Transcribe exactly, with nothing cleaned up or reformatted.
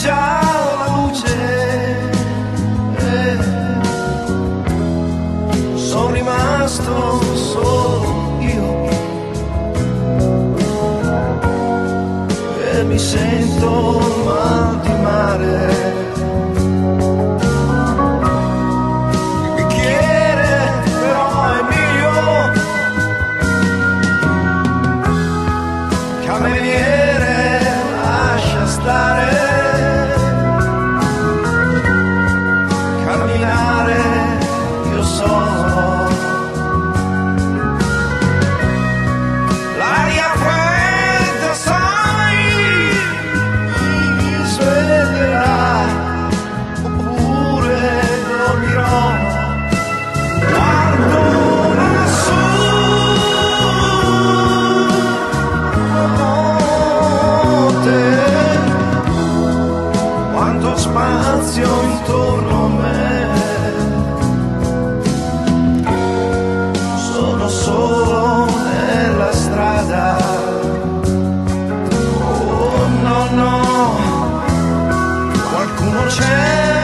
lampeggiava la luce, eh, sono rimasto solo io e mi sento mal di mare. Cameriere, lascia stare, camminare, io so. L'aria fredda, sai, mi sveglierà, oppure dormirò. Guardo lassù, quanto spazio intorno a me, sono solo nella strada. Oh no no, qualcuno c'è.